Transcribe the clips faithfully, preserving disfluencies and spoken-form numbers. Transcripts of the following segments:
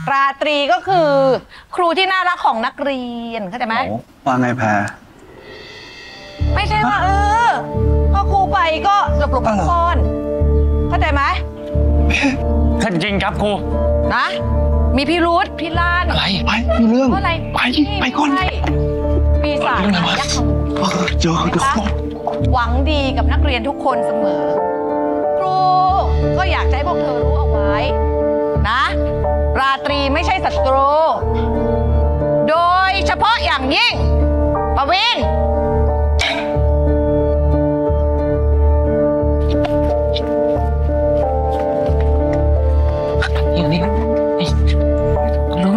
ราตรีก็คือครูที่น่ารักของนักเรียนเข้าใจไหมว่าไงแพรไม่ใช่ว่าเออพอครูไปก็หลบหลบซ่อนเข้าใจไหมท่านจริงครับครูนะมีพี่รุธพี่ล้านอะไรไปมีเรื่องอะไรไปไปก่อนปีศาจยักษ์เจอทุกคนหวังดีกับนักเรียนทุกคนเสมอครูก็อยากให้พวกเธอรู้เอาไว้นะราตรีไม่ใช่ศัตรูโดยเฉพาะอย่างยิ่งปวินอย่างนี้รู้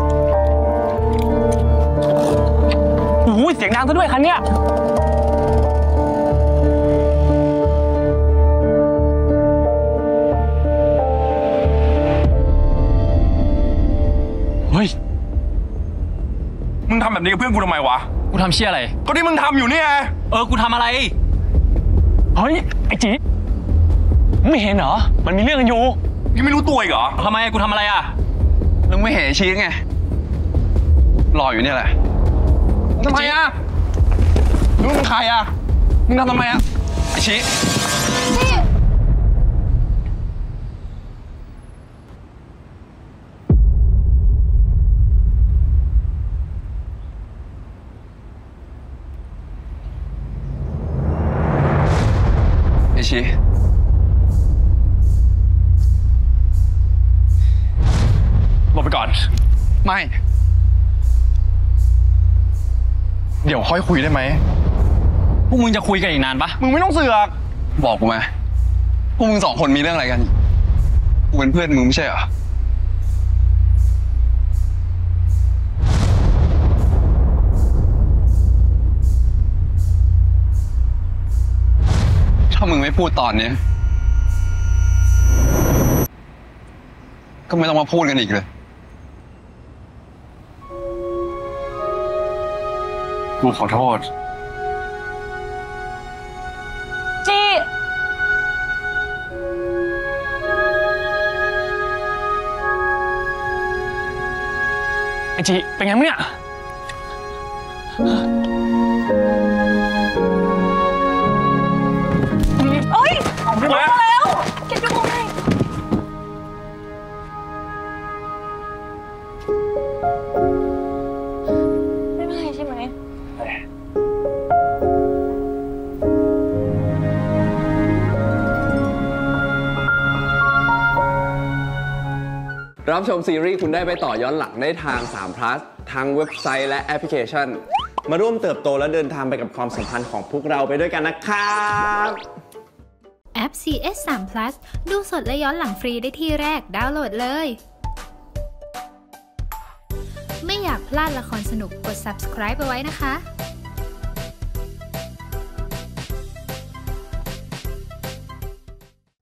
โอ้ยเสียงดังซะด้วยคันเนี้ยเฮ้ยมึงทำแบบนี้กับเพื่อนกูทำไมวะกูทำเชี่ยอะไรก็ที่มึงทำอยู่นี่ไงเออกูทำอะไรเฮ้ยไอ้จีไม่เห็นเหรอมันมีเรื่องกันอยู่ยังไม่รู้ตัวอีกเหรอทำไมกูทำอะไรอ่ะมึงไม่เห็นชี้ไงรออยู่เนี่ยแหละทำไมอ่ะมึงเป็นใครอ่ะมึงทำทำไมอ่ะไอ้ชี้ไอ้ชี้หลบไปก่อนไม่เดี๋ยวค่อยคุยได้ไหมพวกมึงจะคุยกันอีกนานปะมึงไม่ต้องเสือกบอกกูมาพวกมึงสองคนมีเรื่องอะไรกันกูเป็นเพื่อนมึงไม่ใช่เหรอถ้ามึงไม่พูดตอนนี้ก็ไม่ต้องมาพูดกันอีกเลยกูขอโทษจีไอจีเป็นไงมั้งเนี่ยเอ้ยดูมาแล้วแกดูไงไม่เป็นไรใช่ไหมรับชมซีรีส์คุณได้ไปต่อย้อนหลังได้ทางสาม plus ทางเว็บไซต์และแอปพลิเคชันมาร่วมเติบโตและเดินทางไปกับความสัมพันธ์ของพวกเราไปด้วยกันนะครับแอป ซี เอส สาม plus ดูสดและย้อนหลังฟรีได้ที่แรกดาวน์โหลดเลยไม่อยากพลาดละครสนุกกด subscribe ไปไว้นะคะ